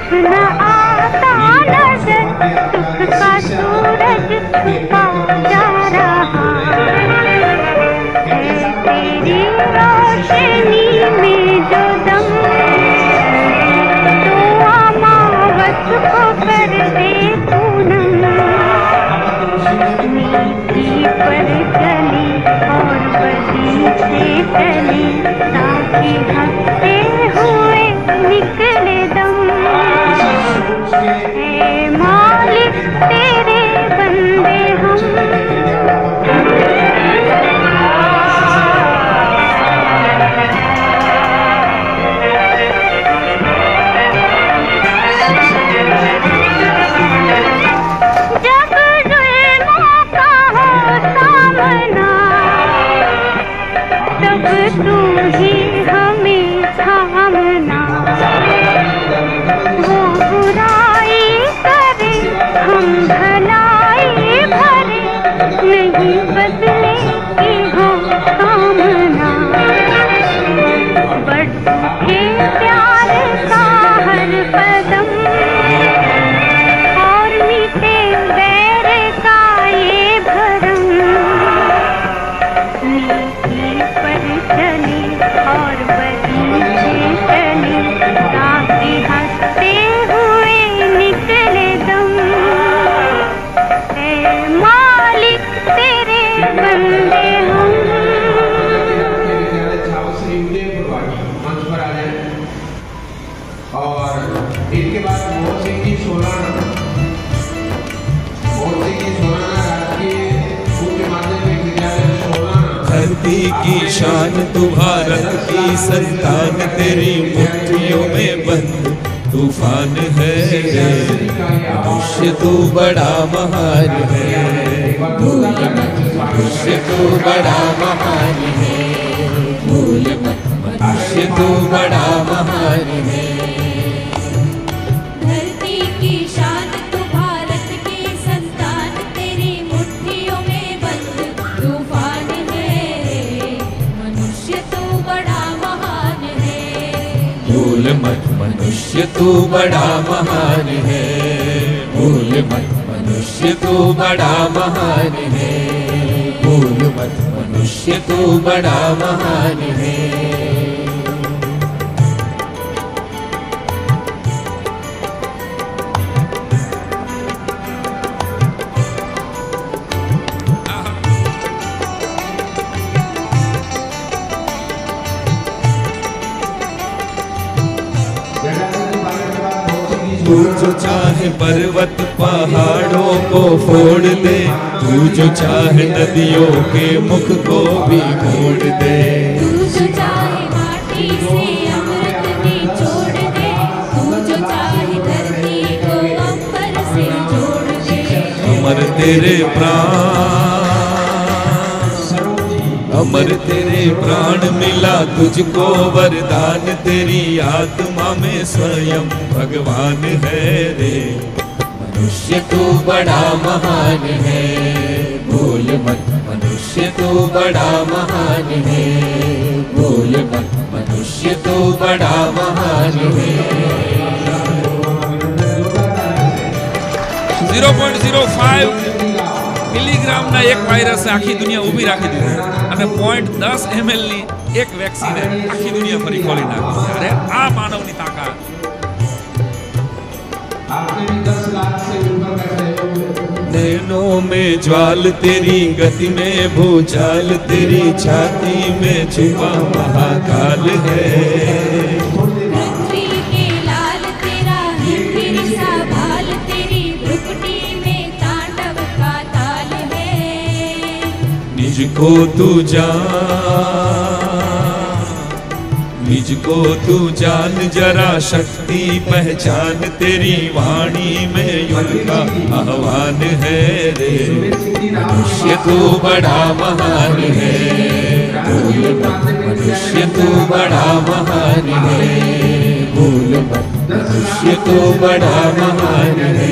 न आता नजर, सुख का सूरज छुपा जा रहा है तेरी रोशनी में जो दम, तो अमावस को कर दे पूनम। नीति पर चली और बदी से चली, ताकि हंसते हुए निकले दम। हे मालिक तेरे बंदे हम, जब जुल्मों का हो सामना, तब तू ही हमें थामना। वो बुराई करे हम भलाई भरे, नहीं बदले की हो कामना। बढ़े प्यार का हर कदम, और मीठे बैर का ये भरम। नीति पर चली और बदी से चली, ताकि हंसते हुए निकले दम। हे मालिक तेरे बंदे हम। मंच पर आ जाए और इनके बाद मोहन सिंह की सोलाना, मोहन सिंह की सोलाना राजकीय उच्च माध्यमिक विद्यालय सोलाना। धरती की शान तू भारत की संतान, तेरी मुट्ठियों में बंद तूफान है रे। मनुष्य तू बड़ा महान है, भूल मत मनुष्य तू बड़ा महान है, भूल मत मनुष्य तू बड़ा महान है। धरती की शान तू भारत की संतान, तेरी मुट्ठियों में बंद तूफान है। मनुष्य तू बड़ा महान है, भूल मत मनुष्य तू बड़ा महान है, भूल मत मनुष्य तू बड़ा महान है, भूल मत मनुष्य तू बड़ा महान है। तू जो चाहे पर्वत पहाड़ों को फोड़ दे, तू जो चाहे नदियों के मुख को भी मोड़ दे। तू जो चाहे माटी से अमृत निचोड़ दे, तू जो चाहे धरती को अंबर से जोड़ दे। अमर तेरे प्राण, अमर तेरे प्राण मिला तुझको वरदान, तेरी आत्मा में स्वयं भगवान है रे। मनुष्य तू बड़ा महान है, भूल मत मनुष्य तू बड़ा महान है, भूल मत मनुष्य तू बड़ा महान है। 0.05 મિલીગ્રામના એક વાયરસે આખી દુનિયા ઊભી રાખી દીધી અને 0.10 ml ની એક વેક્સિને આખી દુનિયા ફરી ખોલી નાખી. અરે આ માનવની તાકાત. नैनों में ज्वाल तेरी, गति में भूचाल तेरी, छाती में छुपा महाकाल है। पृथ्वी के लाल तेरा हिंदरी सा भाल, तेरी भ्रुकुटी में तांडव का ताल है। निजको तू जान, निजको तू जान जरा शक्ति पहचान, तेरी वाणी में युग का आह्वान है रे। मनुष्य तू बड़ा महान है, भूल मत मनुष्य तू बड़ा महान है, भूल मत मनुष्य तू बड़ा महान है।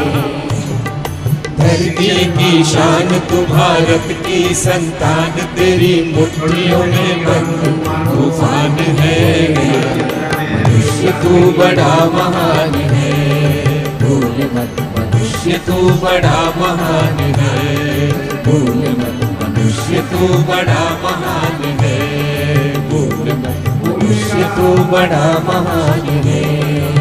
धरती की शान तू भारत की संतान, तेरी मुट्ठियों में बंद तूफान है। मनुष्य तू बड़ा महान है, मनुष्य तू बड़ा महान है, भूल मत मनुष्य तू बड़ा महान है, भूल मत मनुष्य तू बड़ा महान है।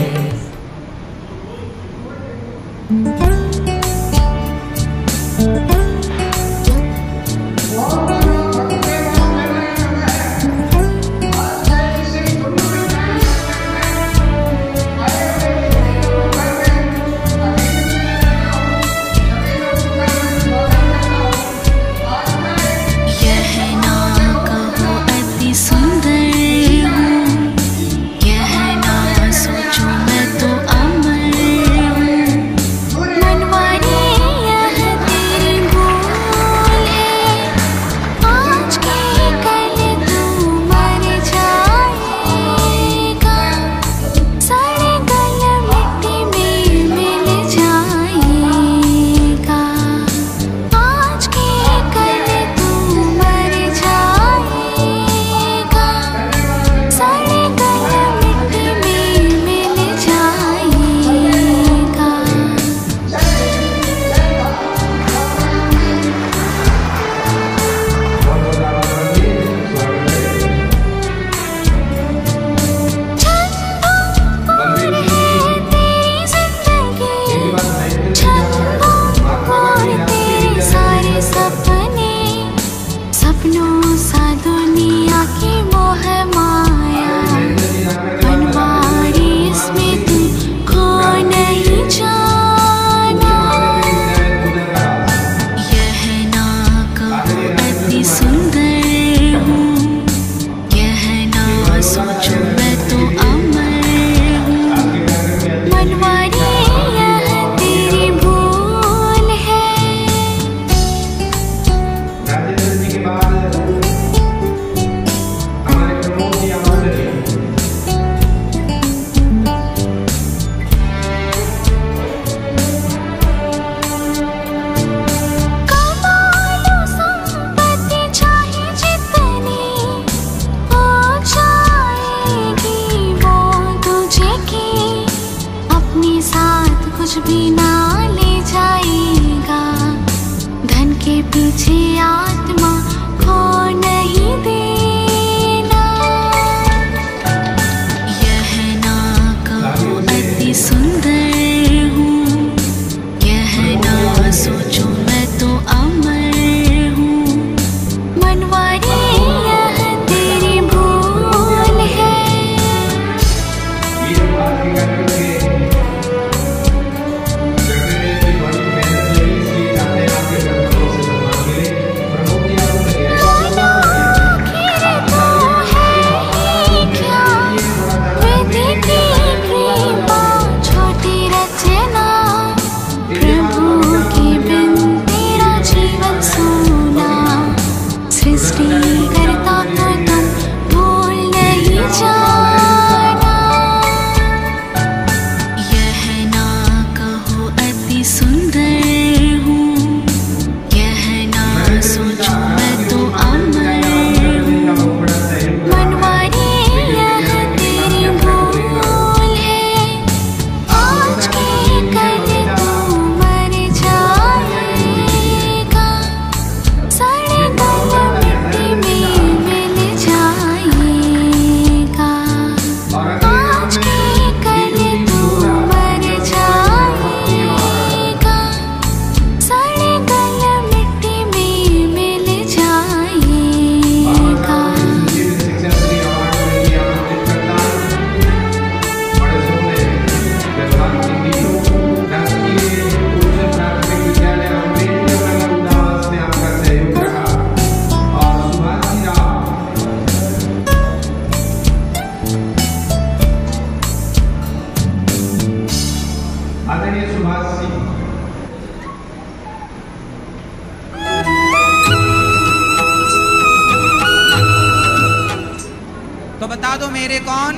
बता दो मेरे कौन,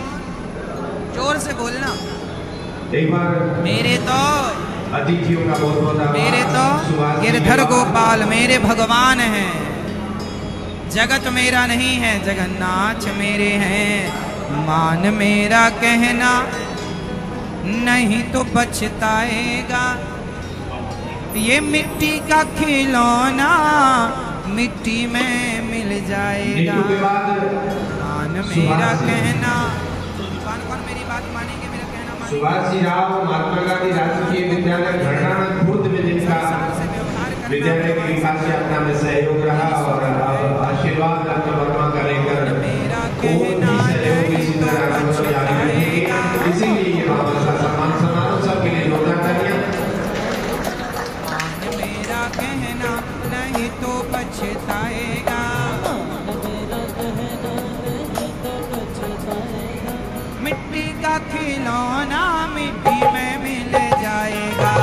जोर से बोलना। एक बार मेरे तो अतिथियों का बहुत बहुत आभार। मेरे तो गिरधर गोपाल मेरे भगवान हैं। जगत मेरा नहीं है, जगन्नाथ मेरे हैं। मान मेरा कहना नहीं तो पछताएगा। ये मिट्टी का खिलौना मिट्टी में मिल जाएगा। नीतू के बाद मान मेरा कहना, कौन कौन मेरी बात मानेंगे, मेरा कहना मानेंगे? सुभाष जी राव महात्मा गांधी राजकीय विद्यालय घरना खुर्द में जिनका विद्यालय के विकास से अपना में सहयोग रहा और आशीर्वाद डॉक्टर वर्मा का लेकर इसीलिए ये बाबा का सम्मान समारोह सबके लिए जोरदार तालियां। मेरा कहना नहीं तो पछताएगा, मिट्टी का खिलौना मिट्टी में मिल जाएगा।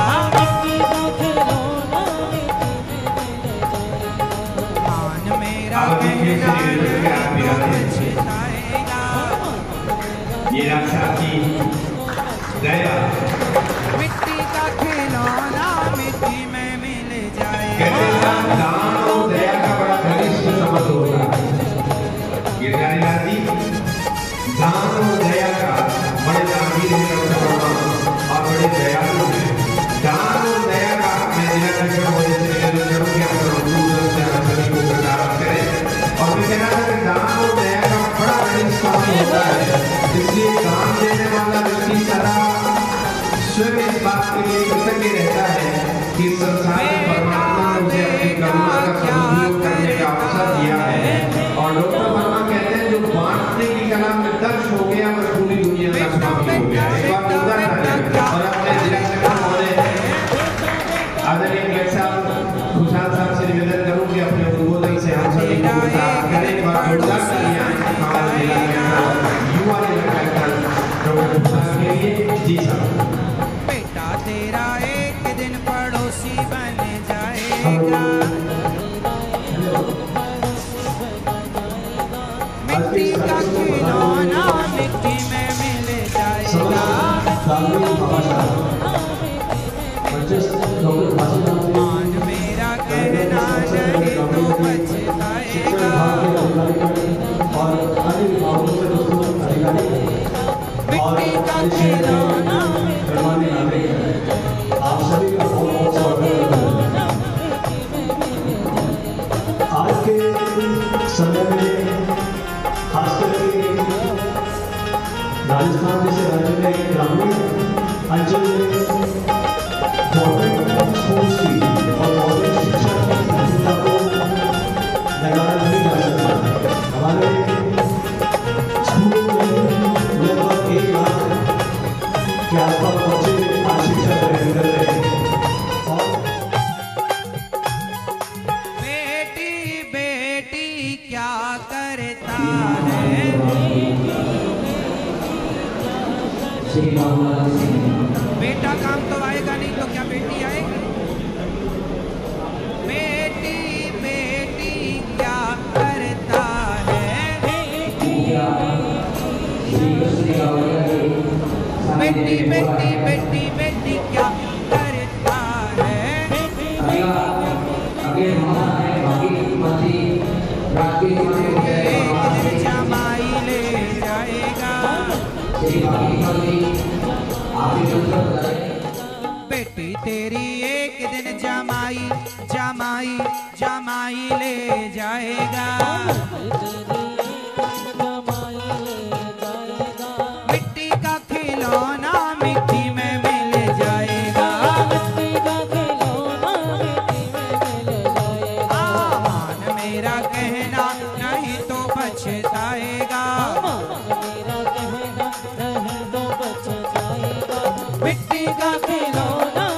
मान मेरा कहना नहीं तो पछताएगा, ये रक्षा की दया मिट्टी का खिलौना मिट्टी में मिल जाएगा। दान और दया का बड़ा घनिष्ठ संबंध होता है। ये जी दान और दया का बड़े गंभीर और बड़े दयालु है। दान और दया का मैं जिला कलेक्टर होने से निवेदन करूं कि आप सभी को प्रचार करें। और मैं कहना था कि दान और दया का बड़ा घनिष्ठ संबंध होता है, इसलिए दान देने वाला व्यक्ति सदा स्वयं इस बात के लिए कृतज्ञ रहता है कि संसार में परमात्मा ने मुझे अपनी करुणा का सदुपयोग करने का अवसर दिया है। और डॉक्टर वर्मा कहते हैं जो बांटने की कला में दक्ष हो गया वह पूरी दुनिया का स्वामी हो गया। एक बार उदाहरण और अपने जिला कलेक्टर महोदय आदरणीय कलेक्टर साहब खुशहाल साहब से निवेदन करूं कि अपने उद्बोधन से हम सभी को प्रोत्साहित करें। एक बार जोरदार तालियां हमारे जिला कलेक्टर युवा जिला कलेक्टर डॉक्टर खुशहाल के लिए। जी साहब। बेटा तेरा एक दिन पड़ोसी बन जाएगा, मिट्टी का खिलौना मिट्टी में मिल जाएगा। मान मेरा कहना नहीं तो पछताएगा, मिट्टी का खिलौना आप सभी का बहुत बहुत स्वागत है। आज के समय में खासकर के राजस्थान जैसे राज्य में ग्रामीण अंचल में गवर्नमेंट स्कूल्स की और गवर्नमेंट शिक्षा की भूमिका को नकारा नहीं जा सकता। हमारे स्कूलों में लगभग 1 लाख के आसपास बच्चे आज शिक्षा ग्रहण कर रहे हैं। बेटी बेटी क्या करता है, बेटा काम तो आएगा नहीं तो क्या बेटी आएगी। बेटी बेटी क्या करता है, बेटी बेटी बेटी बेटी क्या करता है। जमाई ले जाएगा, बेटी तेरी एक दिन जमाई जमाई जमाई ले जाएगा। मिट्टी का खिलौना मिट्टी में मिल जाएगा, मान मेरा कहना नहीं तो पछताएगा, मिट्टी का खिलौना